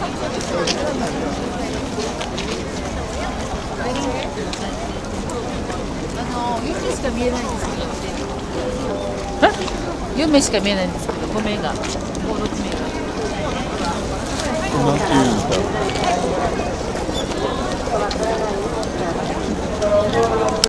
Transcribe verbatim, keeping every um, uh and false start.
の夢しか見えないんですけど。夢しか見えないんですけど、ごめんが、ご、ろくめいが。 なんていうんですか。